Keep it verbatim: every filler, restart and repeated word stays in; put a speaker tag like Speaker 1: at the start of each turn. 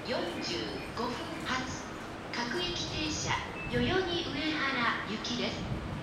Speaker 1: よんじゅうごふん発各駅停車代々木上原行きです。